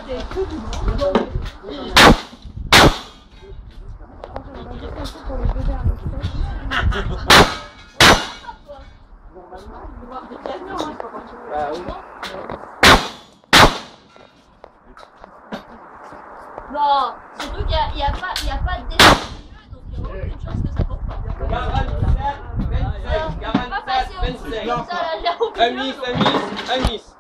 Bah oui. Non, surtout qu'il n'y a pas de dessin, donc il y a aucune chance que ça compte pas. 47, 25, 47, 25. Comme ça, là, j'ai aucune chance. Amis.